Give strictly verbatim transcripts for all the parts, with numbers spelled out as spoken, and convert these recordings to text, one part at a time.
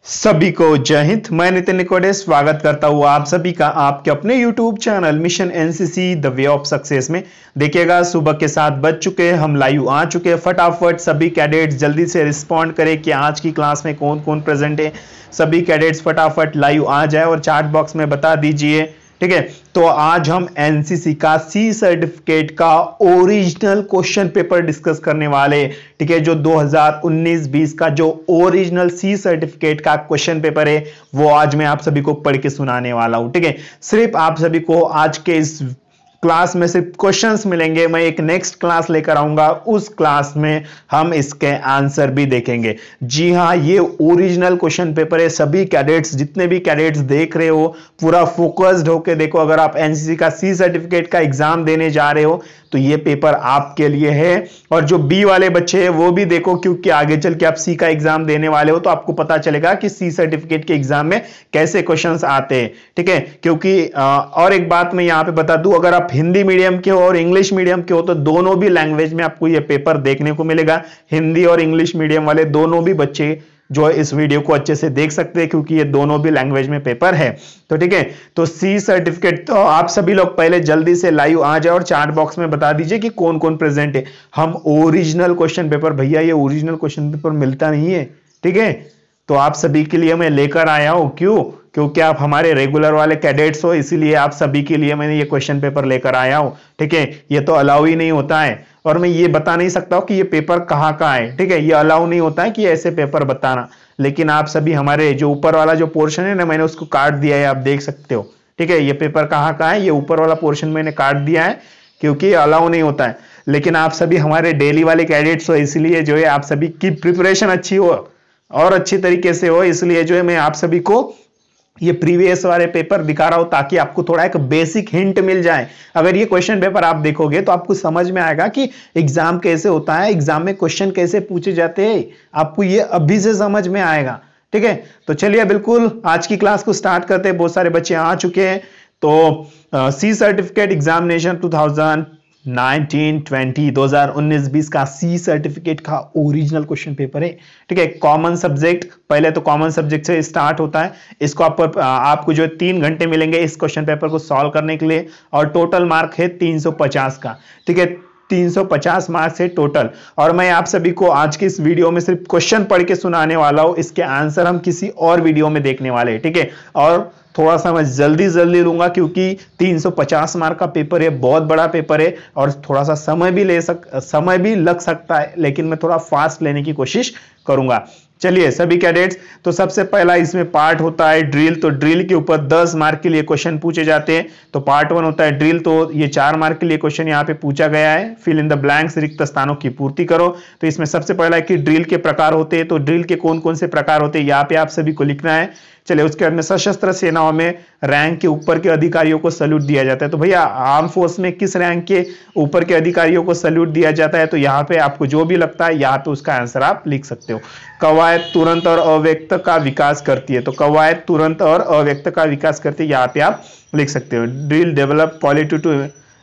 सभी को जय हिंद। मैं नितिन निकोडे स्वागत करता हूँ आप सभी का आपके अपने YouTube channel mission NCC the way of success में। देखिएगा सुबह के सात बज चुके हैं, हम लाइव आ चुके हैं। फटाफट सभी कैडेट्स जल्दी से रिस्पॉन्ड करें कि आज की क्लास में कौन कौन प्रेजेंट है। सभी कैडेट्स फटाफट लाइव आ जाए और चैट बॉक्स में बता दीजिए, ठीक है। तो आज हम एनसीसी का सी सर्टिफिकेट का ओरिजिनल क्वेश्चन पेपर डिस्कस करने वाले, ठीक है। जो दो हज़ार उन्नीस बीस का जो ओरिजिनल सी सर्टिफिकेट का क्वेश्चन पेपर है वो आज मैं आप सभी को पढ़ के सुनाने वाला हूं, ठीक है। सिर्फ आप सभी को आज के इस क्लास में सिर्फ क्वेश्चंस मिलेंगे। मैं एक नेक्स्ट क्लास लेकर आऊंगा, उस क्लास में हम इसके आंसर भी देखेंगे। जी हाँ, ये ओरिजिनल क्वेश्चन पेपर है। सभी कैडेट्स, जितने भी कैडेट्स देख रहे हो, पूरा फोकस्ड होकर देखो। अगर आप एनसीसी का सी सर्टिफिकेट का एग्जाम देने जा रहे हो तो ये पेपर आपके लिए है। और जो बी वाले बच्चे हैं वो भी देखो, क्योंकि आगे चल के आप सी का एग्जाम देने वाले हो तो आपको पता चलेगा कि सी सर्टिफिकेट के एग्जाम में कैसे क्वेश्चंस आते हैं, ठीक है। क्योंकि और एक बात मैं यहां पे बता दूं, अगर आप हिंदी मीडियम के हो और इंग्लिश मीडियम के हो तो दोनों भी लैंग्वेज में आपको ये पेपर देखने को मिलेगा। हिंदी और इंग्लिश मीडियम वाले दोनों भी बच्चे जो इस वीडियो को अच्छे से देख सकते हैं, क्योंकि ये दोनों भी लैंग्वेज में पेपर है। तो ठीक है, तो सी सर्टिफिकेट तो आप सभी लोग पहले जल्दी से लाइव आ जाए और चैट बॉक्स में बता दीजिए कि कौन कौन प्रेजेंट है। हम ओरिजिनल क्वेश्चन पेपर, भैया ये ओरिजिनल क्वेश्चन पेपर मिलता नहीं है, ठीक है। तो आप सभी के लिए मैं लेकर आया हूं। क्यों? क्योंकि आप हमारे रेगुलर वाले कैडेट्स हो, इसीलिए आप सभी के लिए मैंने ये क्वेश्चन पेपर लेकर आया हूं, ठीक है। ये तो अलाउ ही नहीं होता है और मैं ये बता नहीं सकता हूं कि ये पेपर कहाँ का है, ठीक है। ये अलाउ नहीं होता है कि ऐसे पेपर बताना। लेकिन आप सभी हमारे जो ऊपर वाला जो पोर्शन है ना, मैंने उसको काट दिया है, आप देख सकते हो, ठीक है। ये पेपर कहाँ का है, ये ऊपर वाला पोर्शन मैंने काट दिया है क्योंकि अलाउ नहीं होता है। लेकिन आप सभी हमारे डेली वाले कैडेट्स हो, इसलिए जो है आप सभी की प्रिपरेशन अच्छी हो और अच्छी तरीके से हो, इसलिए जो है मैं आप सभी को ये प्रीवियस वाले पेपर दिखा रहा हूं ताकि आपको थोड़ा एक बेसिक हिंट मिल जाए। अगर ये क्वेश्चन पेपर आप देखोगे तो आपको समझ में आएगा कि एग्जाम कैसे होता है, एग्जाम में क्वेश्चन कैसे पूछे जाते हैं, आपको ये अभी से समझ में आएगा, ठीक है। तो चलिए बिल्कुल आज की क्लास को स्टार्ट करते हैं। बहुत सारे बच्चे आ चुके हैं। तो C certificate examination two thousand nineteen twenty दो हज़ार उन्नीस बीस का सी सर्टिफिकेट का ओरिजिनल क्वेश्चन पेपर है, ठीक है। कॉमन सब्जेक्ट, पहले तो कॉमन सब्जेक्ट से स्टार्ट होता है। इसको आप, आपको जो तीन घंटे मिलेंगे इस क्वेश्चन पेपर को सॉल्व करने के लिए, और टोटल मार्क है तीन सौ पचास का, ठीक है। तीन सौ पचास मार्क्स है टोटल। और मैं आप सभी को आज की इस वीडियो में सिर्फ क्वेश्चन पढ़ के सुनाने वाला हूं, इसके आंसर हम किसी और वीडियो में देखने वाले हैं, ठीक है। और थोड़ा सा मैं जल्दी जल्दी लूंगा क्योंकि तीन सौ पचास मार्क का पेपर है, बहुत बड़ा पेपर है और थोड़ा सा समय भी ले सक समय भी लग सकता है, लेकिन मैं थोड़ा फास्ट लेने की कोशिश करूंगा। चलिए सभी कैडेट्स, तो सबसे पहला इसमें पार्ट होता है ड्रिल। तो ड्रिल के ऊपर दस मार्क के लिए क्वेश्चन पूछे जाते हैं। तो पार्ट वन होता है ड्रिल, तो ये चार मार्क के लिए क्वेश्चन यहाँ पे पूछा गया है। फिल इन द ब्लैंक्स, रिक्त स्थानों की पूर्ति करो। तो इसमें सबसे पहला है कि ड्रिल के प्रकार होते हैं। तो ड्रिल के कौन कौन से प्रकार होते हैं यहाँ पे आप सभी को लिखना है। चलिए उसके बाद में सशस्त्र सेनाओं में रैंक के ऊपर के अधिकारियों को सैल्यूट दिया जाता है। तो भैया आर्म फोर्स में किस रैंक के ऊपर के अधिकारियों को सैल्यूट दिया जाता है, तो यहाँ पे आपको जो भी लगता है यहाँ पे उसका आंसर आप लिख सकते हो। कवायद तुरंत और अव्यक्त का विकास करती है। तो कवायद तुरंत और अव्यक्त का विकास करती है, यहाँ पे आप लिख सकते हो। Drill develop quality to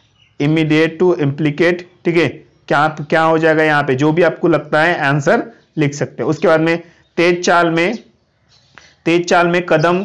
immediate to implicate, ठीक है। क्या क्या हो जाएगा यहाँ पे, जो भी आपको लगता है आंसर लिख सकते हो। उसके बाद में तेज चाल में तेज चाल में कदम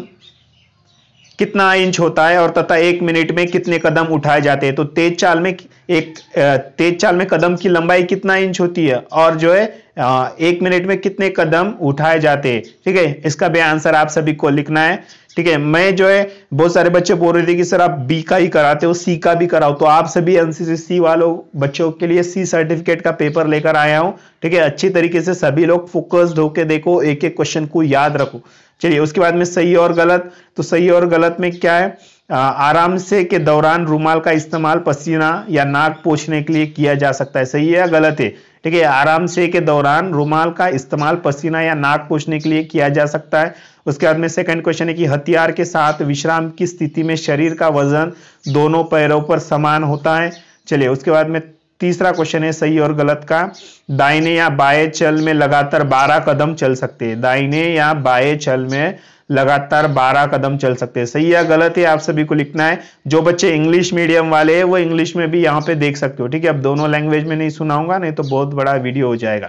कितना इंच होता है और तथा एक मिनट में कितने कदम उठाए जाते हैं। तो तेज चाल में एक तेज चाल में कदम की लंबाई कितना इंच होती है और जो है एक मिनट में कितने कदम उठाए जाते हैं, ठीक है। इसका भी आंसर आप सभी को लिखना है, ठीक है। मैं जो है बहुत सारे बच्चे बोल रहे थे कि सर आप बी का ही कराते हो, सी का भी कराओ। तो आप सभी एनसीसी सी वालों बच्चों के लिए सी सर्टिफिकेट का पेपर लेकर आया हूं, ठीक है। अच्छी तरीके से सभी लोग फोकस्ड होकर देखो, एक एक क्वेश्चन को याद रखो। चलिए उसके बाद में सही और गलत। तो सही और गलत में क्या है, आ, आराम से के दौरान रुमाल का इस्तेमाल पसीना या नाक पोंछने के लिए किया जा सकता है। सही है या गलत है, ठीक है। आराम से के दौरान रुमाल का इस्तेमाल पसीना या नाक पोंछने के लिए किया जा सकता है। उसके बाद में सेकंड क्वेश्चन है कि हथियार के साथ विश्राम की स्थिति में शरीर का वजन दोनों पैरों पर समान होता है। चलिए उसके बाद में तीसरा क्वेश्चन है सही और गलत का। दाहिने या बाएं चल में लगातार बारह कदम चल सकते हैं। दाहिने या बाएं चल में लगातार बारह कदम चल सकते हैं। सही या गलत है आप सभी को लिखना है। जो बच्चे इंग्लिश मीडियम वाले हैं वो इंग्लिश में भी यहाँ पे देख सकते हो, ठीक है। अब दोनों लैंग्वेज में नहीं सुनाऊंगा, नहीं तो बहुत बड़ा वीडियो हो जाएगा।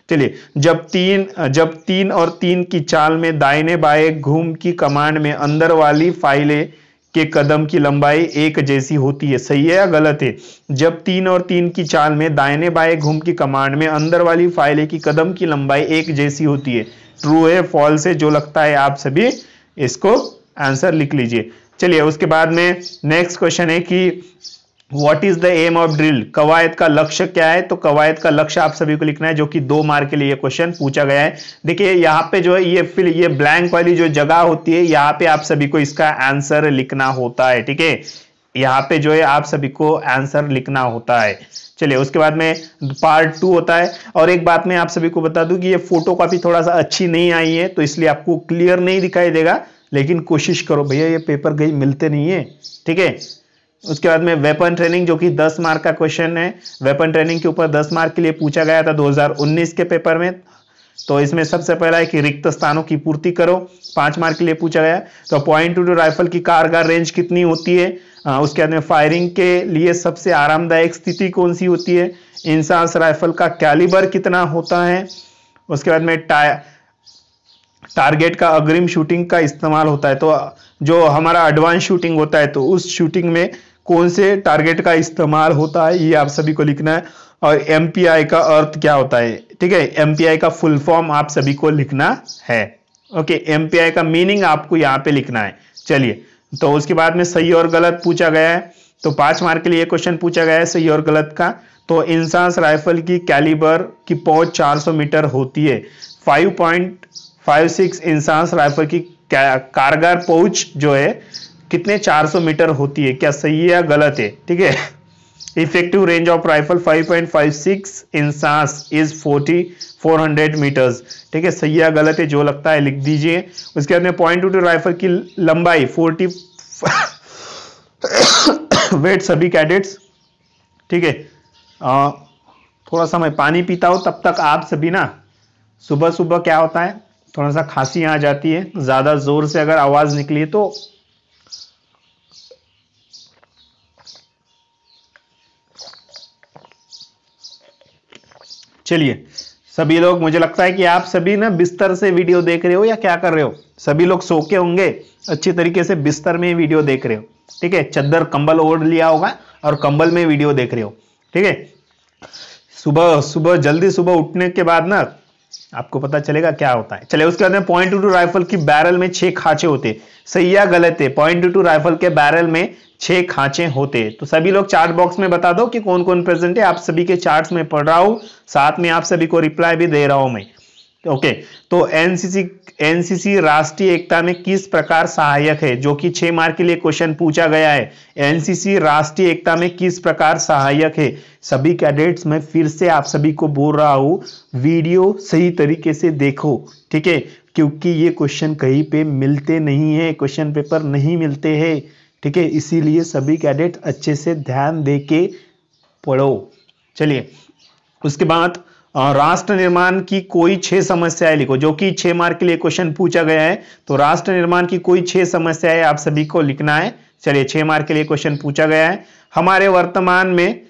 चलिए, जब तीन जब तीन और तीन की चाल में दाहिने बाएं घूम की कमांड में अंदर वाली फाइलें के कदम की लंबाई एक जैसी होती है, सही है या गलत है? जब तीन और तीन की चाल में दाहिने बाएं घूम की कमांड में अंदर वाली फाइलें की कदम की लंबाई एक जैसी होती है, ट्रू है फॉल्स है? जो लगता है आप सभी इसको आंसर लिख लीजिए। चलिए, उसके बाद में नेक्स्ट क्वेश्चन है कि what is the aim of drill, कवायद का लक्ष्य क्या है? तो कवायद का लक्ष्य आप सभी को लिखना है, जो कि दो मार्क के लिए क्वेश्चन पूछा गया है। देखिए यहाँ पे जो है ये फिल ये ब्लैंक वाली जो जगह होती है, यहाँ पे आप सभी को इसका आंसर लिखना होता है, ठीक है? यहाँ पे जो है आप सभी को आंसर लिखना होता है। चलिए, उसके बाद में पार्ट टू होता है। और एक बात मैं आप सभी को बता दूं कि ये फोटो कॉपी थोड़ा सा अच्छी नहीं आई है, तो इसलिए आपको क्लियर नहीं दिखाई देगा, लेकिन कोशिश करो भैया, ये पेपर कहीं मिलते नहीं है, ठीक है? उसके बाद में वेपन ट्रेनिंग, जो कि दस मार्क का क्वेश्चन है। वेपन ट्रेनिंग के ऊपर दस मार्क के लिए पूछा गया था दो हज़ार उन्नीस के पेपर में। तो इसमें सबसे पहला है कि रिक्त स्थानों की पूर्ति करो, पांच मार्क के लिए पूछा गया। तो पॉइंट टू टू राइफल की कारगर रेंज कितनी होती है? आ, उसके बाद में फायरिंग के लिए सबसे आरामदायक स्थिति कौन सी होती है? इंसास राइफल का कैलिबर कितना होता है? उसके बाद में टारगेट का अग्रिम शूटिंग का इस्तेमाल होता है, तो जो हमारा एडवांस शूटिंग होता है तो उस शूटिंग में कौन से टारगेट का इस्तेमाल होता है, ये आप सभी को लिखना है। और एमपीआई का अर्थ क्या होता है, ठीक है? एमपीआई का फुल फॉर्म आप सभी को लिखना है। ओके, एमपीआई का मीनिंग आपको यहाँ पे लिखना है। चलिए, तो उसके बाद में सही और गलत पूछा गया है। तो पांच मार्क के लिए क्वेश्चन पूछा गया है सही और गलत का। तो इंसास राइफल की कैलिबर की पहुंच चार सौ मीटर होती है। Five point five six INSAS rifle की कारगर पहुंच जो है कितने चार सौ मीटर होती है, क्या सही है या गलत है? ठीक है। Effective range of rifle five point five six INSAS is forty four hundred metres, ठीक है? सही है गलत है? जो लगता है लिख दीजिए। उसके बाद में पॉइंट टू टू राइफल की लंबाई फोर्टी वेट सभी कैडेट्स, ठीक है? आ, थोड़ा सा मैं पानी पीता हूं, तब तक आप सभी ना, सुबह सुबह क्या होता है थोड़ा सा खांसी आ जाती है, ज्यादा जोर से अगर आवाज निकली तो चलिए सभी लोग, मुझे लगता है कि आप सभी ना बिस्तर से वीडियो देख रहे हो या क्या कर रहे हो? सभी लोग सो के होंगे, अच्छी तरीके से बिस्तर में वीडियो देख रहे हो, ठीक है? चद्दर कंबल ओढ़ लिया होगा और कंबल में वीडियो देख रहे हो, ठीक है? सुबह सुबह जल्दी सुबह उठने के बाद ना आपको पता चलेगा क्या होता है। चलिए, उसके बाद में पॉइंट टू टू राइफल की बैरल में छह खांचे होते, सही या गलत है? पॉइंट टू टू राइफल के बैरल में छह खांचे होते। तो सभी लोग चार्ट बॉक्स में बता दो कि कौन कौन प्रेजेंट है। आप सभी के चार्ट्स में पढ़ रहा हूं, साथ में आप सभी को रिप्लाई भी दे रहा हूं मैं। ओके, तो एनसीसी एनसीसी राष्ट्रीय एकता में किस प्रकार सहायक है, जो कि छह मार्क के लिए क्वेश्चन पूछा गया है। एनसीसी राष्ट्रीय एकता में किस प्रकार सहायक है? सभी कैडेट्स, मैं फिर से आप सभी को बोल रहा हूं, वीडियो सही तरीके से देखो, ठीक है? क्योंकि ये क्वेश्चन कहीं पे मिलते नहीं है, क्वेश्चन पेपर नहीं मिलते हैं, ठीक है? इसीलिए सभी कैडेट अच्छे से ध्यान दे के पढ़ो। चलिए, उसके बाद राष्ट्र निर्माण की कोई छह समस्याएं लिखो, जो कि छह मार्क के लिए क्वेश्चन पूछा गया है। तो राष्ट्र निर्माण की कोई छह समस्याएं आप सभी को लिखना है। चलिए, छह मार्क के लिए क्वेश्चन पूछा गया है। हमारे वर्तमान में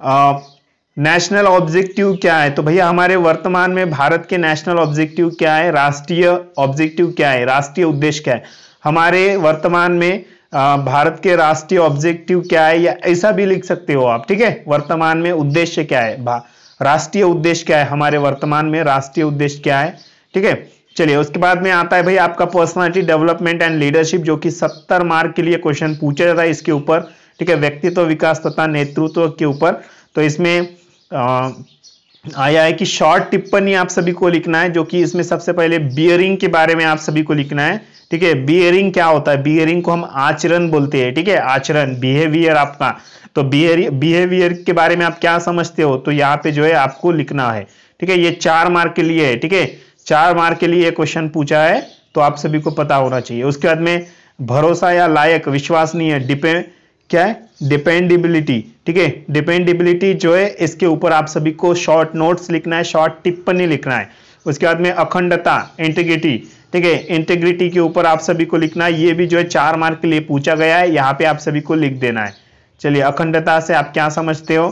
नेशनल ऑब्जेक्टिव क्या है? तो भैया हमारे वर्तमान में भारत के नेशनल ऑब्जेक्टिव क्या है, राष्ट्रीय ऑब्जेक्टिव क्या है, राष्ट्रीय उद्देश्य क्या है? हमारे वर्तमान में आ, भारत के राष्ट्रीय ऑब्जेक्टिव क्या है, या ऐसा भी लिख सकते हो आप, ठीक है? वर्तमान में उद्देश्य क्या है, राष्ट्रीय उद्देश्य क्या है, हमारे वर्तमान में राष्ट्रीय उद्देश्य क्या है, ठीक है? चलिए, उसके बाद में आता है भाई आपका पर्सनालिटी डेवलपमेंट एंड लीडरशिप, जो कि सत्तर मार्क के लिए क्वेश्चन पूछा जाता है इसके ऊपर, ठीक है? व्यक्तित्व विकास तथा नेतृत्व के ऊपर। तो इसमें आ, आया है कि शॉर्ट टिप्पणी आप सभी को लिखना है, जो कि इसमें सबसे पहले बियरिंग के बारे में आप सभी को लिखना है, ठीक है? बियरिंग क्या होता है? बियरिंग को हम आचरण बोलते हैं, ठीक है? आचरण, बिहेवियर आपका। तो बिहेवियर के बारे में आप क्या समझते हो, तो यहाँ पे जो है आपको लिखना है, ठीक है? ये चार मार्क के लिए है, ठीक है? चार मार्क के लिए क्वेश्चन पूछा है, तो आप सभी को पता होना चाहिए। उसके बाद में भरोसा या लायक, विश्वसनीय, डिपेंड क्या है, डिपेंडेबिलिटी, ठीक है? डिपेंडेबिलिटी जो है इसके ऊपर आप सभी को शॉर्ट नोट्स लिखना है, शॉर्ट टिप्पणी लिखना है। उसके बाद में अखंडता, इंटीग्रिटी, ठीक है? इंटीग्रिटी के ऊपर आप सभी को लिखना है, ये भी जो है चार मार्क के लिए पूछा गया है, यहाँ पे आप सभी को लिख देना है। चलिए, अखंडता से आप क्या समझते हो?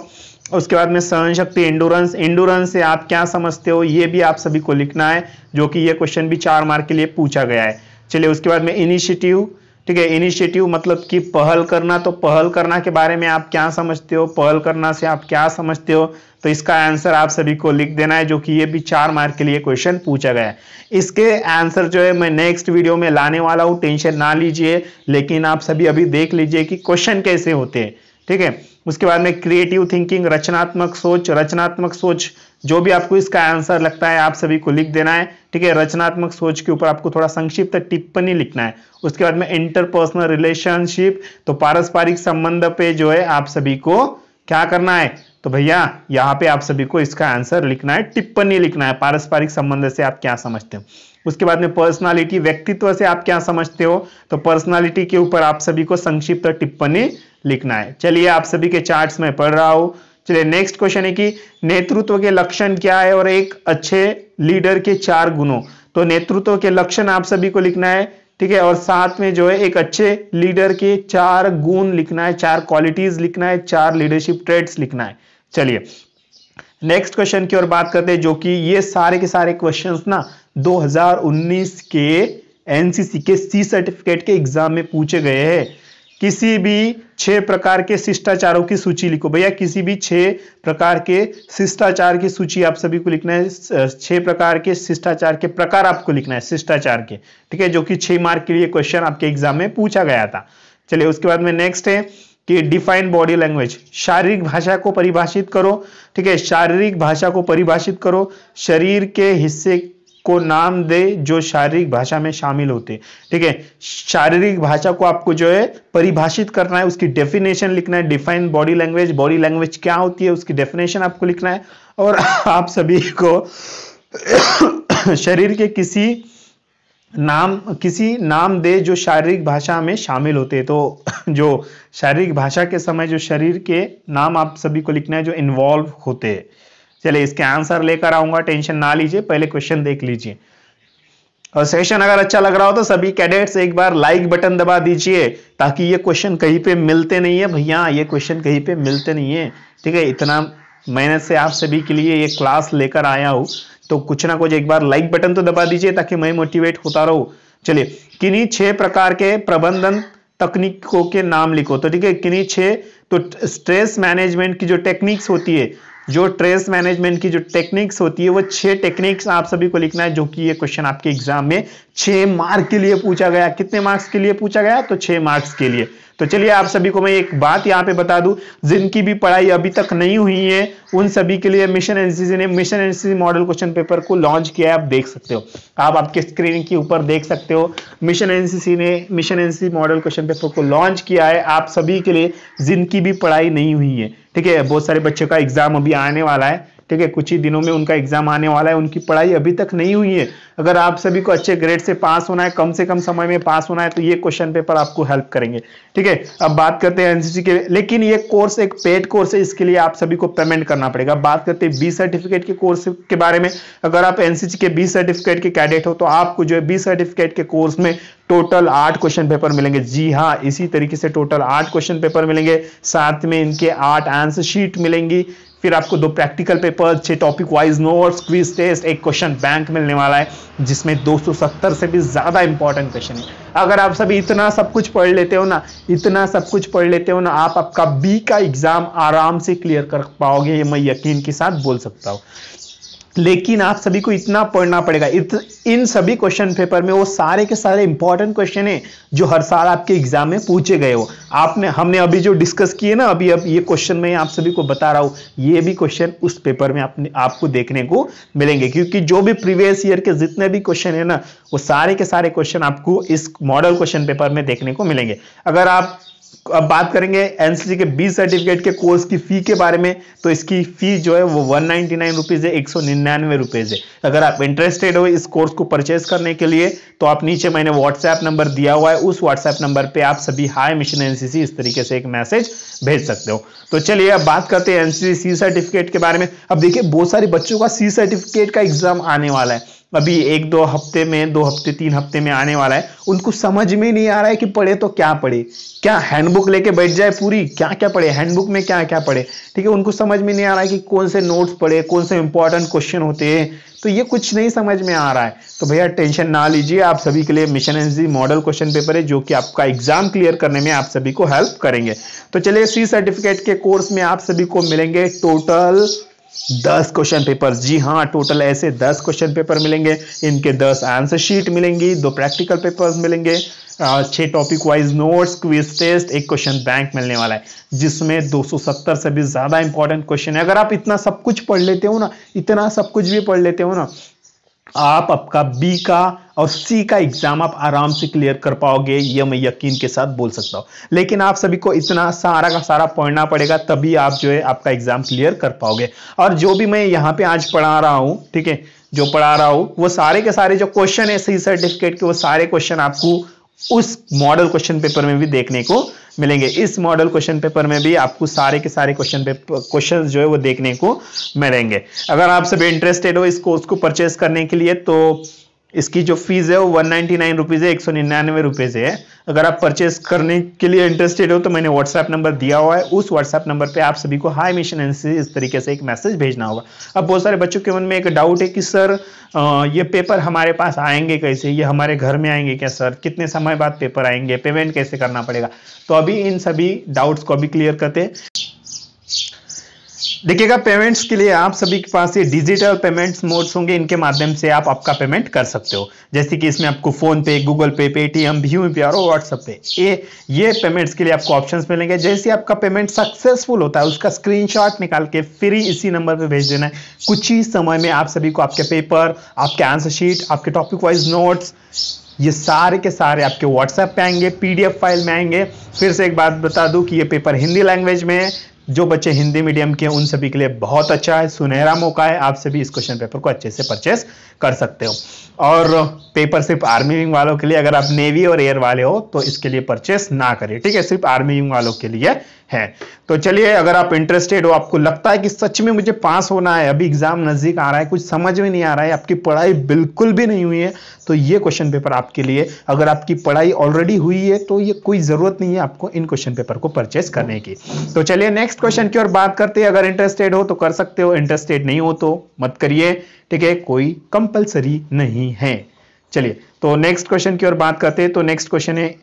उसके बाद में सहन शक्ति, इंडोरेंस, इंडोरेंस से आप क्या समझते हो, ये भी आप सभी को लिखना है, जो कि ये क्वेश्चन भी चार मार्क के लिए पूछा गया है। चलिए उसके बाद में इनिशिएटिव, ठीक है, इनिशिएटिव मतलब कि पहल करना, तो पहल करना के बारे में आप क्या समझते हो, पहल करना से आप क्या समझते हो, तो इसका आंसर आप सभी को लिख देना है, जो कि ये भी चार मार्क के लिए क्वेश्चन पूछा गया है। इसके आंसर जो है मैं नेक्स्ट वीडियो में लाने वाला हूं, टेंशन ना लीजिए, लेकिन आप सभी अभी देख लीजिए कि क्वेश्चन कैसे होते हैं, ठीक है। उसके बाद में क्रिएटिव थिंकिंग, रचनात्मक सोच, रचनात्मक सोच जो भी आपको इसका आंसर लगता है आप सभी को लिख देना है, ठीक है। रचनात्मक सोच के ऊपर आपको थोड़ा संक्षिप्त टिप्पणी लिखना है। उसके बाद में इंटरपर्सनल रिलेशनशिप, तो पारस्परिक संबंध पे जो है आप सभी को क्या करना है, तो भैया यहाँ पे आप सभी को इसका आंसर लिखना है, टिप्पणी लिखना है, पारस्परिक संबंध से आप क्या समझते हो। उसके बाद में पर्सनालिटी, व्यक्तित्व से आप क्या समझते हो, तो पर्सनालिटी के ऊपर आप सभी को संक्षिप्त टिप्पणी लिखना है। चलिए आप सभी के चार्ट्स में पढ़ रहा हूं। चलिए नेक्स्ट क्वेश्चन है कि नेतृत्व के लक्षण क्या है और एक अच्छे लीडर के चार गुणों, तो नेतृत्व के लक्षण आप सभी को लिखना है, ठीक है, और साथ में जो है एक अच्छे लीडर के चार गुण लिखना है, चार क्वालिटीज लिखना है, चार लीडरशिप ट्रेड्स लिखना है। चलिए नेक्स्ट क्वेश्चन की ओर बात करते हैं, जो कि ये सारे के सारे क्वेश्चंस ना दो हज़ार उन्नीस के एनसीसी के सी सर्टिफिकेट के एग्जाम में पूछे गए हैं। किसी भी छह प्रकार के शिष्टाचारों की सूची लिखो। भैया किसी भी छह प्रकार के शिष्टाचार की सूची आप सभी को लिखना है, छह प्रकार के शिष्टाचार के प्रकार आपको लिखना है, शिष्टाचार के, ठीक है, जो कि छह मार्क के लिए क्वेश्चन आपके एग्जाम में पूछा गया था। चलिए उसके बाद में नेक्स्ट है कि डिफाइन बॉडी लैंग्वेज, शारीरिक भाषा को परिभाषित करो, ठीक है, शारीरिक भाषा को परिभाषित करो, शरीर के हिस्से को नाम दे जो शारीरिक भाषा में शामिल होते, ठीक है। शारीरिक भाषा को आपको जो है परिभाषित करना है, उसकी डेफिनेशन लिखना है, define body language, body language क्या होती है उसकी डेफिनेशन आपको लिखना है, और आप सभी को शरीर के किसी नाम किसी नाम दे जो शारीरिक भाषा में शामिल होते हैं, तो जो शारीरिक भाषा के समय जो शरीर के नाम आप सभी को लिखना है जो इन्वॉल्व होते हैं। चलिए इसके आंसर लेकर आऊंगा, टेंशन ना लीजिए, पहले क्वेश्चन देख लीजिए। और सेशन अगर अच्छा लग रहा हो तो सभी कैडेट्स एक बार लाइक बटन दबा दीजिए, ताकि ये क्वेश्चन कहीं पे मिलते नहीं है भैया, ये क्वेश्चन कहीं पे मिलते नहीं है, ठीक है। इतना मेहनत से आप सभी के लिए ये क्लास लेकर आया हूं, तो कुछ ना कुछ एक बार लाइक बटन तो दबा दीजिए ताकि मैं मोटिवेट होता रहूं। चलिए किन्हीं छह प्रकार के प्रबंधन तकनीकों के नाम लिखो, तो ठीक है, किन्हीं छह, तो स्ट्रेस मैनेजमेंट की जो टेक्निक्स होती है, जो स्ट्रेस मैनेजमेंट की जो टेक्निक्स होती है वो छह टेक्निक्स आप सभी को लिखना है, जो कि ये क्वेश्चन आपके एग्जाम में छह मार्क के लिए पूछा गया। कितने मार्क्स के लिए पूछा गया, तो छह मार्क्स के लिए। तो चलिए आप सभी को मैं एक बात यहाँ पे बता दूं, जिनकी भी पढ़ाई अभी तक नहीं हुई है उन सभी के लिए मिशन एनसीसी ने mission NCC model question paper को लॉन्च किया है। आप देख सकते हो, आप आपके स्क्रीन के ऊपर देख सकते हो, मिशन एनसीसी ने mission NCC model question paper को लॉन्च किया है आप सभी के लिए, जिनकी भी पढ़ाई नहीं हुई है, ठीक है। बहुत सारे बच्चों का एग्जाम अभी आने वाला है, ठीक है, कुछ ही दिनों में उनका एग्जाम आने वाला है, उनकी पढ़ाई अभी तक नहीं हुई है। अगर आप सभी को अच्छे ग्रेड से पास होना है, कम से कम समय में पास होना है, तो ये क्वेश्चन पेपर आपको हेल्प करेंगे, ठीक है। अब बात करते हैं एनसीसी के, लेकिन ये कोर्स एक पेड कोर्स है, इसके लिए आप सभी को पेमेंट करना पड़ेगा। बात करते हैं बी सर्टिफिकेट के कोर्स के बारे में। अगर आप एनसीसी के बी सर्टिफिकेट के कैडेट हो तो आपको जो है बी सर्टिफिकेट के कोर्स में टोटल आठ क्वेश्चन पेपर मिलेंगे। जी हाँ, इसी तरीके से टोटल आठ क्वेश्चन पेपर मिलेंगे, साथ में इनके आठ आंसर शीट मिलेंगी, फिर आपको दो प्रैक्टिकल पेपर, छह topic wise notes, quiz test, एक क्वेश्चन बैंक मिलने वाला है, जिसमें दो सौ सत्तर से भी ज्यादा इंपॉर्टेंट क्वेश्चन है। अगर आप सभी इतना सब कुछ पढ़ लेते हो ना, इतना सब कुछ पढ़ लेते हो ना, आप आपका बी का एग्जाम आराम से क्लियर कर पाओगे, ये मैं यकीन के साथ बोल सकता हूं। लेकिन आप सभी को इतना पढ़ना पड़ेगा, इत, इन सभी क्वेश्चन पेपर में वो सारे के सारे इंपॉर्टेंट क्वेश्चन है जो हर साल आपके एग्जाम में पूछे गए हो। आपने हमने अभी जो डिस्कस किए ना, अभी अब ये क्वेश्चन मैं आप सभी को बता रहा हूं, ये भी क्वेश्चन उस पेपर में आपने आपको देखने को मिलेंगे, क्योंकि जो भी प्रीवियस ईयर के जितने भी क्वेश्चन है ना, वो सारे के सारे क्वेश्चन आपको इस मॉडल क्वेश्चन पेपर में देखने को मिलेंगे। अगर आप अब बात करेंगे एनसीसी के बी सर्टिफिकेट के कोर्स की फी के बारे में, तो इसकी फी जो है वो वन नाइनटी नाइन रुपीज है, एक सौ निन्यानवे रुपीज है। अगर आप इंटरेस्टेड हो इस कोर्स को परचेज करने के लिए, तो आप नीचे मैंने व्हाट्सएप नंबर दिया हुआ है, उस व्हाट्सएप नंबर पे आप सभी हाई मिशन एनसीसी इस तरीके से एक मैसेज भेज सकते हो। तो चलिए अब बात करते हैं एनसीसी सी सर्टिफिकेट के बारे में। अब देखिए बहुत सारे बच्चों का सी सर्टिफिकेट का एग्जाम आने वाला है, अभी एक दो हफ्ते में, दो हफ्ते तीन हफ्ते में आने वाला है, उनको समझ में नहीं आ रहा है कि पढ़े तो क्या पढ़े, क्या हैंडबुक लेके बैठ जाए पूरी, क्या क्या पढ़े, हैंडबुक में क्या क्या पढ़े, ठीक है। उनको समझ में नहीं आ रहा है कि कौन से नोट्स पढ़े, कौन से इंपॉर्टेंट क्वेश्चन होते हैं, तो ये कुछ नहीं समझ में आ रहा है। तो भैया टेंशन ना लीजिए, आप सभी के लिए mission NCC model question paper है जो कि आपका एग्जाम क्लियर करने में आप सभी को हेल्प करेंगे। तो चलिए, सी सर्टिफिकेट के कोर्स में आप सभी को मिलेंगे टोटल दस क्वेश्चन पेपर। जी हाँ, टोटल ऐसे दस क्वेश्चन पेपर मिलेंगे, इनके दस आंसर शीट मिलेंगी, दो प्रैक्टिकल पेपर्स मिलेंगे, छह topic wise notes, quiz test, एक क्वेश्चन बैंक मिलने वाला है जिसमें दो सौ सत्तर से भी ज्यादा इंपॉर्टेंट क्वेश्चन है। अगर आप इतना सब कुछ पढ़ लेते हो ना, इतना सब कुछ भी पढ़ लेते हो ना, आप आपका बी का और सी का एग्जाम आप आराम से क्लियर कर पाओगे, ये मैं यकीन के साथ बोल सकता हूं। लेकिन आप सभी को इतना सारा का सारा पढ़ना पड़ेगा, तभी आप जो है आपका एग्जाम क्लियर कर पाओगे। और जो भी मैं यहाँ पे आज पढ़ा रहा हूं, ठीक है, जो पढ़ा रहा हूं वो सारे के सारे जो क्वेश्चन है सी सर्टिफिकेट के, वो सारे क्वेश्चन आपको उस मॉडल क्वेश्चन पेपर में भी देखने को मिलेंगे। इस मॉडल क्वेश्चन पेपर में भी आपको सारे के सारे क्वेश्चन पेपर क्वेश्चन जो है वो देखने को मिलेंगे। अगर आप सभी इंटरेस्टेड हो इस कोर्स को परचेस करने के लिए, तो इसकी जो फीस है वो वन नाइनटी नाइन रुपीज है, एक सौ निन्यानवे रुपए से है। अगर आप परचेस करने के लिए इंटरेस्टेड हो तो मैंने व्हाट्सएप नंबर दिया हुआ है, उस व्हाट्सएप नंबर पे आप सभी को हाई मिशन एनसीसी इस तरीके से एक मैसेज भेजना होगा। अब बहुत सारे बच्चों के मन में एक डाउट है कि सर ये पेपर हमारे पास आएंगे कैसे, ये हमारे घर में आएंगे क्या सर, कितने समय बाद पेपर आएंगे, पेमेंट कैसे करना पड़ेगा। तो अभी इन सभी डाउट्स को अभी क्लियर करते हैं। देखिएगा, पेमेंट्स के लिए आप सभी के पास ये डिजिटल पेमेंट्स मोड्स होंगे, इनके माध्यम से आप आपका पेमेंट कर सकते हो। जैसे कि इसमें आपको फोन पे, गूगल पे, पेटीएम, भीम पे और व्हाट्सएप पे, ये ये पेमेंट्स के लिए आपको ऑप्शंस मिलेंगे। जैसे आपका पेमेंट सक्सेसफुल होता है उसका स्क्रीनशॉट निकाल के फिर ही इसी नंबर पे भेज देना है। कुछ ही समय में आप सभी को आपके पेपर, आपके आंसर शीट, आपके टॉपिक वाइज नोट्स, ये सारे के सारे आपके व्हाट्सएप पे आएंगे, पीडीएफ फाइल में आएंगे। फिर से एक बात बता दूं कि ये पेपर हिंदी लैंग्वेज में है। जो बच्चे हिंदी मीडियम के हैं उन सभी के लिए बहुत अच्छा है, सुनहरा मौका है, आप सभी इस क्वेश्चन पेपर को अच्छे से परचेस कर सकते हो। और पेपर सिर्फ आर्मी विंग वालों के लिए, अगर आप नेवी और एयर वाले हो तो इसके लिए परचेस ना करिए, ठीक है, सिर्फ आर्मी विंग वालों के लिए है। तो चलिए, अगर आप इंटरेस्टेड हो, आपको लगता है कि सच में मुझे पास होना है, अभी एग्जाम नजदीक आ रहा है, कुछ समझ में नहीं आ रहा है, आपकी पढ़ाई बिल्कुल भी नहीं हुई है, तो ये क्वेश्चन पेपर आपके लिए। अगर आपकी पढ़ाई ऑलरेडी हुई है तो ये कोई जरूरत नहीं है आपको इन क्वेश्चन पेपर को परचेस करने की। तो चलिए नेक्स्ट क्वेश्चन की ओर बात करते हैं। अगर इंटरेस्टेड हो तो कर सकते हो, इंटरेस्टेड नहीं हो तो मत करिए, ठीक है, कोई कंपलसरी नहीं है। चलिए, तो नेक्स्ट क्वेश्चन की ओर बात करते हैं। तो नेक्स्ट क्वेश्चन है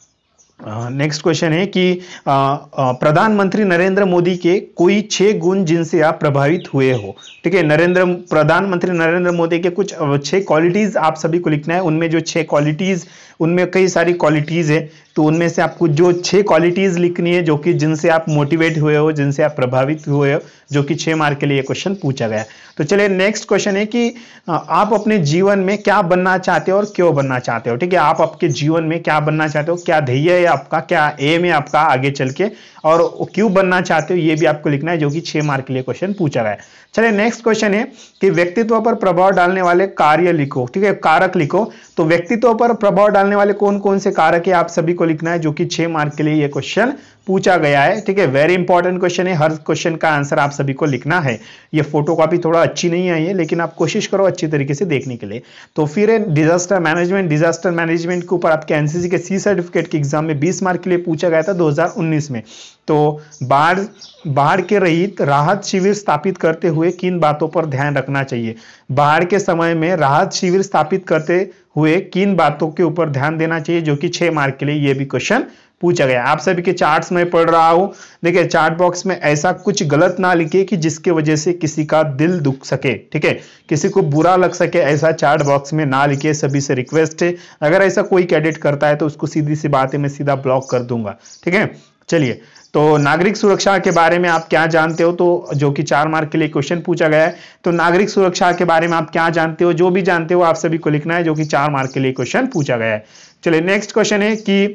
नेक्स्ट क्वेश्चन है कि प्रधानमंत्री नरेंद्र मोदी के कोई छह गुण जिनसे आप प्रभावित हुए हो, ठीक है। नरेंद्र प्रधानमंत्री नरेंद्र मोदी के कुछ छह क्वालिटीज आप सभी को लिखना है। उनमें जो छह क्वालिटीज, उनमें कई सारी क्वालिटीज है, तो उनमें से आपको जो छह क्वालिटीज लिखनी है जो कि जिनसे आप मोटिवेट हुए हो, जिनसे आप प्रभावित हुए हो, जो कि छह मार्क के लिए क्वेश्चन पूछा गया है। तो चलिए नेक्स्ट क्वेश्चन है कि आप अपने जीवन में क्या बनना चाहते हो और क्यों बनना चाहते हो, ठीक है। आप आपके जीवन में क्या बनना चाहते हो, क्या ध्येय है आपका, क्या एम है आपका आगे चल के, और क्यों बनना चाहते हो ये भी आपको लिखना है, जो कि छह मार्क के लिए क्वेश्चन पूछा गया है। चलिए नेक्स्ट क्वेश्चन है कि व्यक्तित्व पर प्रभाव डालने वाले कार्य लिखो, ठीक है, कारक लिखो। तो व्यक्तित्व पर प्रभाव डालने वाले कौन कौन से कारक है आप सभी को लिखना है, जो कि छह मार्क के लिए ये क्वेश्चन पूछा गया है, ठीक है। वेरी इंपॉर्टेंट क्वेश्चन है, हर क्वेश्चन का आंसर आप सभी को लिखना है। ये फोटो कॉपी थोड़ा अच्छी नहीं आई है, लेकिन आप कोशिश करो अच्छी तरीके से देखने के लिए। तो फिर डिजास्टर मैनेजमेंट, डिजास्टर मैनेजमेंट के ऊपर आपके एनसीसी के सी सर्टिफिकेट के एग्जाम में बीस मार्क के लिए पूछा गया था दो हज़ार उन्नीस में। तो बाढ़ बाढ़ के रहित राहत शिविर स्थापित करते हुए किन बातों पर ध्यान रखना चाहिए। बाढ़ के समय में राहत शिविर स्थापित करते हुए किन बातों के ऊपर ध्यान देना चाहिए, जो कि छह मार्क के लिए ये भी क्वेश्चन पूछा गया। आप सभी के चार्ट्स में पढ़ रहा हूं, देखिए चार्ट बॉक्स में ऐसा कुछ गलत ना लिखे कि जिसके वजह से किसी का दिल दुख सके, ठीक है, किसी को बुरा लग सके, ऐसा चार्ट बॉक्स में ना लिखे। सभी से रिक्वेस्ट है, अगर ऐसा कोई कैडेट करता है तो उसको सीधी सी बात है, मैं सीधा ब्लॉक कर दूंगा, ठीक है। चलिए, तो नागरिक सुरक्षा के बारे में आप क्या जानते हो, तो जो कि चार मार्क के लिए क्वेश्चन पूछा गया है। तो नागरिक सुरक्षा के बारे में आप क्या जानते हो, जो भी जानते हो आप सभी को लिखना है, जो कि चार मार्क के लिए क्वेश्चन पूछा गया है। चलिए नेक्स्ट क्वेश्चन है कि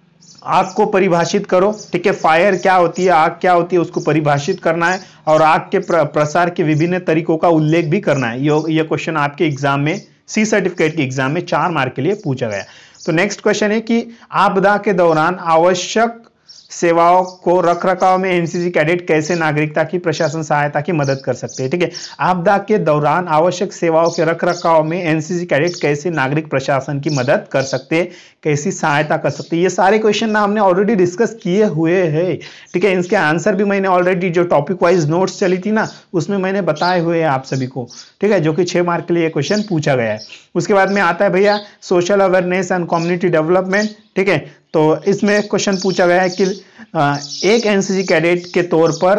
आग को परिभाषित करो, ठीक है। फायर क्या होती है, आग क्या होती है, उसको परिभाषित करना है, और आग के प्र, प्रसार के विभिन्न तरीकों का उल्लेख भी करना है। ये क्वेश्चन आपके एग्जाम में, सी सर्टिफिकेट के एग्जाम में चार मार्क के लिए पूछा गया। तो नेक्स्ट क्वेश्चन है कि आपदा के दौरान आवश्यक सेवाओं को रख रखाव में एनसीसी कैडेट कैसे नागरिकता की प्रशासन सहायता की मदद कर सकते हैं। ठीक है, आपदा के दौरान आवश्यक सेवाओं के रख रखाव में एनसीसी कैडेट कैसे नागरिक प्रशासन की मदद कर सकते हैं, कैसी सहायता कर सकते हैं। ये सारे क्वेश्चन ना हमने ऑलरेडी डिस्कस किए हुए हैं। ठीक है, इसके आंसर भी मैंने ऑलरेडी जो टॉपिक वाइज नोट्स चली थी ना उसमें मैंने बताए हुए हैं आप सभी को। ठीक है, जो कि छह मार्क के लिए क्वेश्चन पूछा गया है। उसके बाद में आता है भैया social awareness and community development. ठीक है, तो इसमें क्वेश्चन पूछा गया है कि एक एनसीसी कैडेट के तौर पर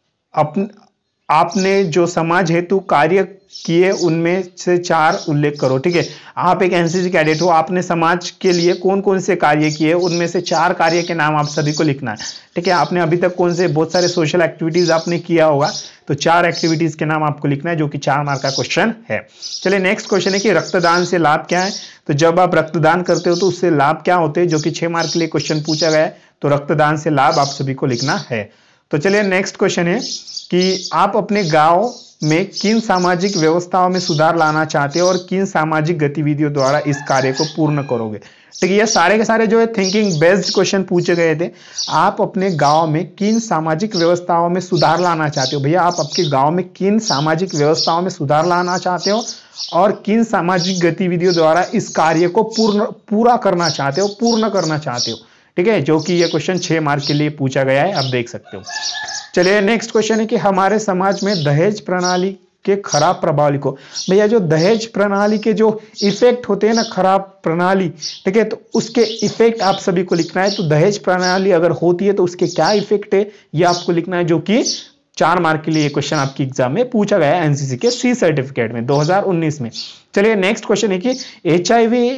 अपन आपने जो समाज हेतु कार्य किए उनमें से चार उल्लेख करो। ठीक है, आप एक एनसीसी कैडेट हो, आपने समाज के लिए कौन कौन से कार्य किए उनमें से चार कार्य के नाम आप सभी को लिखना है। ठीक है, आपने अभी तक कौन से बहुत सारे सोशल एक्टिविटीज आपने किया होगा, तो चार एक्टिविटीज के नाम आपको लिखना है, जो कि चार मार्क का क्वेश्चन है। चलिए नेक्स्ट क्वेश्चन है कि रक्तदान से लाभ क्या है। तो जब आप रक्तदान करते हो तो उससे लाभ क्या होते हैं, जो कि छह मार्क के लिए क्वेश्चन पूछा गया है। तो रक्तदान से लाभ आप सभी को लिखना है। तो चलिए नेक्स्ट क्वेश्चन है कि आप अपने गांव में किन सामाजिक व्यवस्थाओं में सुधार लाना चाहते हो और किन सामाजिक गतिविधियों द्वारा इस कार्य को पूर्ण करोगे। ठीक है, ये सारे के सारे जो है थिंकिंग बेस्ड क्वेश्चन पूछे गए थे। आप अपने गांव में किन सामाजिक व्यवस्थाओं में सुधार लाना चाहते हो। भैया आप आपके गांव में किन सामाजिक व्यवस्थाओं में सुधार लाना चाहते हो और किन सामाजिक गतिविधियों द्वारा इस कार्य को पूर्ण पूरा करना चाहते हो पूर्ण करना चाहते हो। ठीक है, जो कि ये क्वेश्चन छह मार्क के लिए पूछा गया है, आप देख सकते हो। चलिए नेक्स्ट क्वेश्चन है कि हमारे समाज में दहेज प्रणाली के खराब प्रभाव को। भैया जो दहेज प्रणाली के जो इफेक्ट होते हैं ना, खराब प्रणाली, ठीक है, तो उसके इफेक्ट आप सभी को लिखना है। तो दहेज प्रणाली अगर होती है तो उसके क्या इफेक्ट है ये आपको लिखना है, जो कि चार मार्क के लिए ये क्वेश्चन आपकी एग्जाम में पूछा गया है एनसीसी के सी सर्टिफिकेट में दो हज़ार उन्नीस में। चलिए नेक्स्ट क्वेश्चन है कि एचआईवी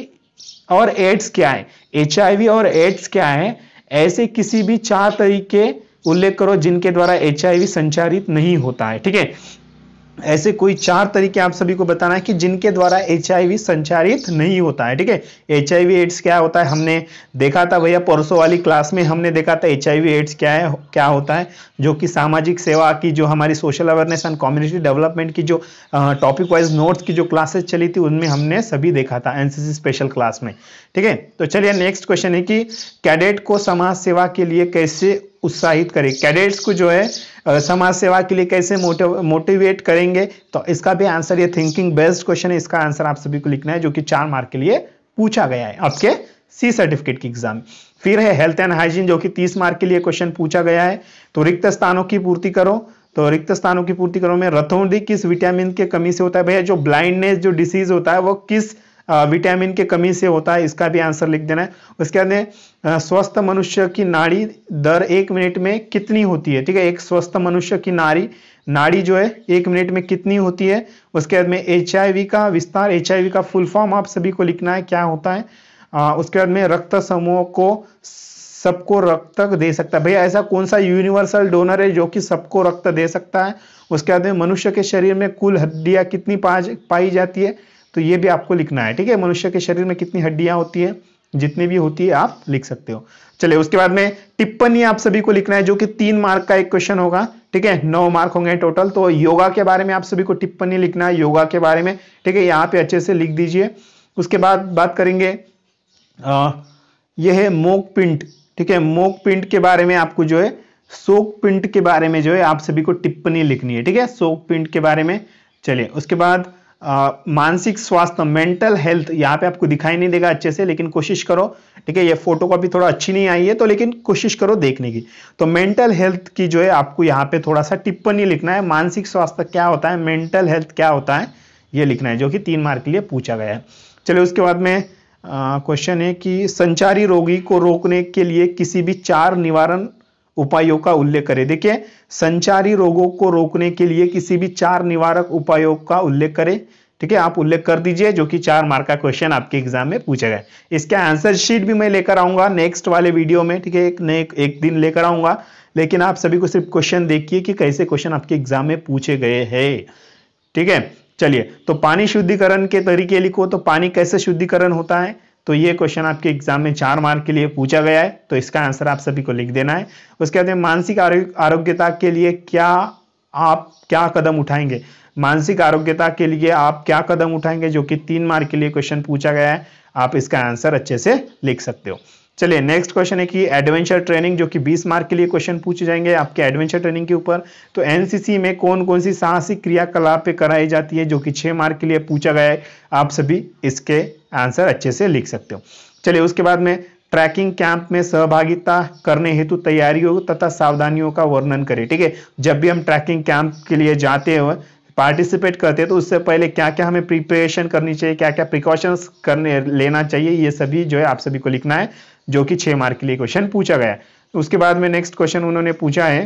और एड्स क्या है। एचआईवी और एड्स क्या है, ऐसे किसी भी चार तरीके उल्लेख करो जिनके द्वारा एचआईवी संचारित नहीं होता है। ठीक है, ऐसे कोई चार तरीके आप सभी को बताना है कि जिनके द्वारा एचआईवी संचारित नहीं होता है। ठीक है, एचआईवी एड्स क्या होता है हमने देखा था भैया, परसों वाली क्लास में हमने देखा था एचआईवी एड्स क्या है क्या होता है, जो कि सामाजिक सेवा की जो हमारी social awareness and community development की जो टॉपिक वाइज नोट्स की जो क्लासेस चली थी उनमें हमने सभी देखा था एनसीसी स्पेशल क्लास में। ठीक है, तो चलिए नेक्स्ट क्वेश्चन है कि कैडेट को समाज सेवा के लिए कैसे उत्साहित करें। कैडेट्स को जो है समाज सेवा के लिए कैसे मोटिवेट करेंगे, तो इसका भी आंसर ये थिंकिंग बेस्ड क्वेश्चन है। इसका आंसर आप सभी को लिखना है, जो कि चार मार्क के लिए पूछा गया है आपके सी सर्टिफिकेट की एग्जाम। फिर है हेल्थ एंड हाइजीन, जो कि तीस मार्क के लिए क्वेश्चन पूछा गया है। तो रिक्त स्थानों की पूर्ति करो। तो रिक्त स्थानों की पूर्ति करो में रतौंधी किस विटामिन के कमी से होता है। भैया जो ब्लाइंडनेस जो डिसीज होता है वो किस विटामिन के कमी से होता है, इसका भी आंसर लिख देना है। उसके बाद स्वस्थ मनुष्य की नाड़ी दर एक मिनट में कितनी होती है। ठीक है, एक स्वस्थ मनुष्य की नाड़ी नाड़ी जो है एक मिनट में कितनी होती है। उसके बाद में एचआईवी का विस्तार, एचआईवी का फुल फॉर्म आप सभी को लिखना है क्या होता है। आ, उसके बाद में रक्त समूह को सबको रक्त दे सकता है। भैया ऐसा कौन सा यूनिवर्सल डोनर है जो कि सबको रक्त दे सकता है। उसके बाद में मनुष्य के शरीर में कुल हड्डियां कितनी पाई जाती है, तो ये भी आपको लिखना है। ठीक है, मनुष्य के शरीर में कितनी हड्डियां होती है, जितनी भी होती है आप लिख सकते हो। चलिए उसके बाद में टिप्पणी आप सभी को लिखना है, जो कि तीन मार्क का एक क्वेश्चन होगा। ठीक है, नौ मार्क होंगे टोटल। तो योगा के बारे में आप सभी को टिप्पणी लिखना है, योगा के बारे में। ठीक है, यहाँ पे अच्छे से लिख दीजिए। उसके बाद बात करेंगे आ, यह है मोक पिंड। ठीक है, मोक पिंड के बारे में आपको जो है शोक पिंड के बारे में जो है आप सभी को टिप्पणी लिखनी है। ठीक है, शोक पिंड के बारे में। चलिए उसके बाद आ, मानसिक स्वास्थ्य मेंटल हेल्थ, यहाँ पे आपको दिखाई नहीं देगा अच्छे से, लेकिन कोशिश करो। ठीक है, ये फोटो कॉपी थोड़ा अच्छी नहीं आई है तो लेकिन कोशिश करो देखने की। तो मेंटल हेल्थ की जो है आपको यहाँ पे थोड़ा सा टिप्पणी लिखना है। मानसिक स्वास्थ्य क्या होता है, मेंटल हेल्थ क्या होता है, ये लिखना है, जो कि तीन मार्क के लिए पूछा गया है। चलिए उसके बाद में क्वेश्चन है कि संचारी रोगी को रोकने के लिए किसी भी चार निवारण उपायों का उल्लेख करें। देखिए, संचारी रोगों को रोकने के लिए किसी भी चार निवारक उपायों का उल्लेख करें। ठीक है, आप उल्लेख कर दीजिए, जो कि चार मार्क का क्वेश्चन आपके एग्जाम में पूछा गया है। इसका आंसर शीट भी मैं लेकर आऊंगा नेक्स्ट वाले वीडियो में। ठीक है, एक नए एक दिन लेकर आऊंगा, लेकिन आप सभी को सिर्फ क्वेश्चन देखिए कि कैसे क्वेश्चन आपके एग्जाम में पूछे गए हैं। ठीक है, चलिए तो पानी शुद्धिकरण के तरीके लिखो। तो पानी कैसे शुद्धिकरण होता है, तो ये क्वेश्चन आपके एग्जाम में चार मार्क के लिए पूछा गया है। तो इसका आंसर आप सभी को लिख देना है। उसके बाद मानसिक आरोग्यता के लिए क्या आप क्या कदम उठाएंगे। मानसिक आरोग्यता के लिए आप क्या कदम उठाएंगे, जो कि तीन मार्क के लिए क्वेश्चन पूछा गया है। आप इसका आंसर अच्छे से लिख सकते हो। चलिए नेक्स्ट क्वेश्चन है कि एडवेंचर ट्रेनिंग, जो कि बीस मार्क के लिए क्वेश्चन पूछे जाएंगे आपके एडवेंचर ट्रेनिंग के ऊपर। तो एनसीसी में कौन कौन सी साहसिक क्रियाकलाप कराई जाती है, जो कि छह मार्क के लिए पूछा गया है। आप सभी इसके आंसर अच्छे से लिख सकते हो। चलिए उसके बाद में ट्रैकिंग कैंप में सहभागिता करने हेतु तैयारियों तथा सावधानियों का वर्णन करें। ठीक है, जब भी हम ट्रैकिंग कैंप के लिए जाते हो, पार्टिसिपेट करते हैं, तो उससे पहले क्या क्या हमें प्रिपरेशन करनी चाहिए, क्या क्या प्रिकॉशंस करने लेना चाहिए, ये सभी जो है आप सभी को लिखना है, जो कि छह मार्क के लिए क्वेश्चन पूछा गया है। उसके बाद में नेक्स्ट क्वेश्चन उन्होंने पूछा है,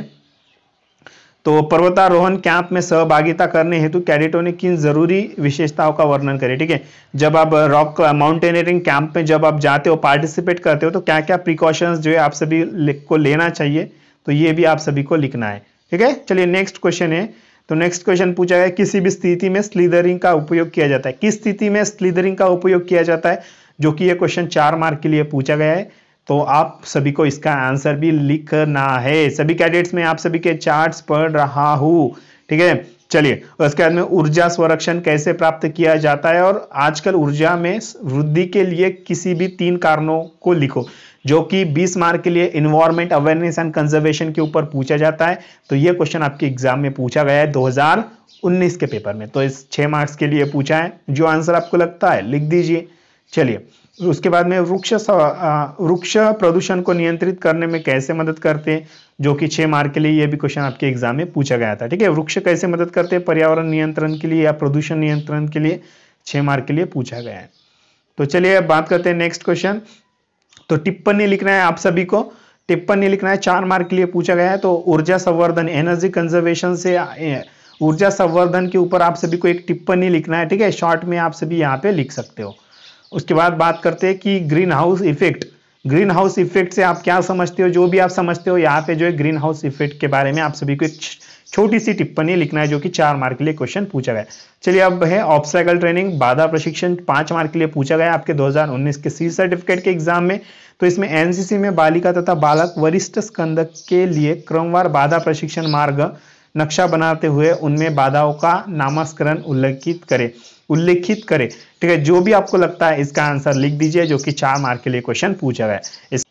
तो पर्वतारोहण कैंप में सहभागिता करने हेतु कैडेटों ने किन जरूरी विशेषताओं का वर्णन करें। ठीक है, जब आप रॉक माउंटेनियरिंग कैंप में जब आप जाते हो, पार्टिसिपेट करते हो, तो क्या क्या प्रिकॉशंस जो है आप सभी को लेना चाहिए, तो ये भी आप सभी को लिखना है। ठीक है, चलिए नेक्स्ट क्वेश्चन है, तो नेक्स्ट क्वेश्चन पूछा गया किसी भी स्थिति में स्लीदरिंग का उपयोग किया जाता है। किस स्थिति में स्लीदरिंग का उपयोग किया जाता है, जो कि ये क्वेश्चन चार मार्क के लिए पूछा गया है। तो आप सभी को इसका आंसर भी लिखना है। सभी कैडेट्स में आप सभी के चार्ट्स पढ़ रहा हूं। ठीक है, चलिए उसके बाद में ऊर्जा संरक्षण कैसे प्राप्त किया जाता है, और आजकल ऊर्जा में वृद्धि के लिए किसी भी तीन कारणों को लिखो, जो कि बीस मार्क के लिए इन्वायरमेंट अवेयरनेस एंड कंजर्वेशन के ऊपर पूछा जाता है। तो ये क्वेश्चन आपके एग्जाम में पूछा गया है दो हज़ार उन्नीस के पेपर में, तो इस छह मार्क्स के लिए पूछा है। जो आंसर आपको लगता है लिख दीजिए। चलिए उसके बाद में वृक्ष वृक्ष प्रदूषण को नियंत्रित करने में कैसे मदद करते हैं, जो कि छह मार्क के लिए ये भी क्वेश्चन आपके एग्जाम में पूछा गया था। ठीक है, वृक्ष कैसे मदद करते हैं पर्यावरण नियंत्रण के लिए या प्रदूषण नियंत्रण के लिए, छह मार्क के लिए पूछा गया है। तो चलिए अब बात करते हैं नेक्स्ट क्वेश्चन। तो टिप्पणी लिखना है आप सभी को, टिप्पणी लिखना है, चार मार्क के लिए पूछा गया है। तो ऊर्जा संवर्धन, एनर्जी कंजर्वेशन से ऊर्जा संवर्धन के ऊपर आप सभी को एक टिप्पणी लिखना है। ठीक है, शॉर्ट में आप सभी यहाँ पे लिख सकते हो। उसके बाद बात करते हैं कि greenhouse effect, greenhouse effect से आप क्या समझते हो, जो भी आप समझते हो यहाँ पे जो है ग्रीन हाउस इफेक्ट के बारे में आप सभी को एक छोटी सी टिप्पणी लिखना है, जो कि चार मार्क के लिए क्वेश्चन पूछा गया। चलिए अब है ऑब्स्टेकल ट्रेनिंग, बाधा प्रशिक्षण, पांच मार्क के लिए पूछा गया आपके दो हज़ार उन्नीस के सी सर्टिफिकेट के एग्जाम में। तो इसमें एनसीसी में बालिका तथा बालक वरिष्ठ स्कंदक के लिए क्रमवार बाधा प्रशिक्षण मार्ग नक्शा बनाते हुए उनमें बाधाओं का नामस्करण उल्लेखित करे उल्लेखित करे ठीक है, जो भी आपको लगता है इसका आंसर लिख दीजिए, जो कि चार मार्क के लिए क्वेश्चन पूछा गया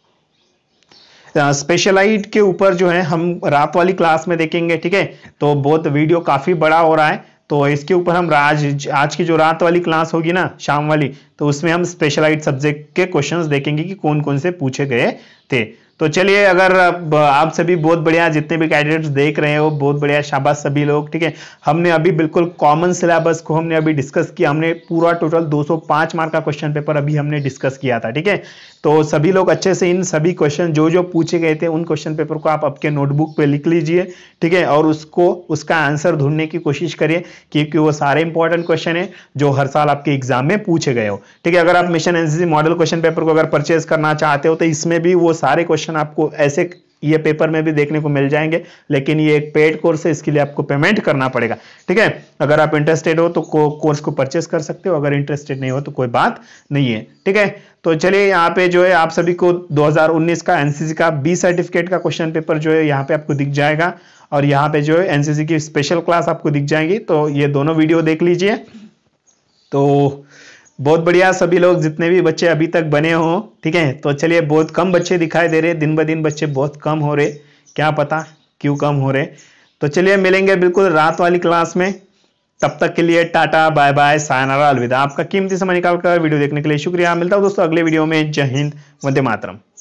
है। स्पेशलाइट के ऊपर जो है हम रात वाली क्लास में देखेंगे। ठीक है, तो बहुत वीडियो काफी बड़ा हो रहा है, तो इसके ऊपर हम आज आज की जो रात वाली क्लास होगी ना, शाम वाली, तो उसमें हम स्पेशलाइट सब्जेक्ट के क्वेश्चंस देखेंगे कि कौन कौन से पूछे गए थे। तो चलिए, अगर आप सभी बहुत बढ़िया, जितने भी कैंडिडेट्स देख रहे हो बहुत बढ़िया, शाबाश सभी लोग। ठीक है, हमने अभी बिल्कुल कॉमन सिलेबस को हमने अभी डिस्कस किया, हमने पूरा टोटल दो सौ पाँच मार्क का क्वेश्चन पेपर अभी हमने डिस्कस किया था। ठीक है, तो सभी लोग अच्छे से इन सभी क्वेश्चन जो जो पूछे गए थे उन क्वेश्चन पेपर को आप आपके नोटबुक पे लिख लीजिए। ठीक है, और उसको उसका आंसर ढूंढने की कोशिश करिए, क्योंकि वो सारे इंपॉर्टेंट क्वेश्चन है जो हर साल आपके एग्जाम में पूछे गए हो। ठीक है, अगर आप mission NCC model question paper को अगर परचेज करना चाहते हो, तो इसमें भी वो सारे क्वेश्चन आपको ऐसे ये पेपर में भी देखने को मिल जाएंगे, लेकिन ये एक पेड कोर्स है, इसके लिए आपको पेमेंट करना पड़ेगा। ठीक है, अगर आप इंटरेस्टेड हो तो को, कोर्स को परचेस कर सकते हो, अगर इंटरेस्टेड नहीं हो तो कोई बात नहीं है। ठीक है, तो चलिए यहाँ पे जो है आप सभी को दो हज़ार उन्नीस का एनसीसी का बी सर्टिफिकेट का क्वेश्चन पेपर जो है यहाँ पे आपको दिख जाएगा, और यहाँ पे जो है एनसीसी की स्पेशल क्लास आपको दिख जाएंगी। तो ये दोनों वीडियो देख लीजिए। तो बहुत बढ़िया, सभी लोग जितने भी बच्चे अभी तक बने हो। ठीक है, तो चलिए, बहुत कम बच्चे दिखाई दे रहे, दिन ब दिन बच्चे बहुत कम हो रहे, क्या पता क्यों कम हो रहे। तो चलिए मिलेंगे बिल्कुल रात वाली क्लास में, तब तक के लिए टाटा बाय बाय सायनारा अलविदा। आपका कीमती समय निकालकर वीडियो देखने के लिए शुक्रिया। मिलता हूं दोस्तों अगले वीडियो में। जय हिंद, वंदे मातरम।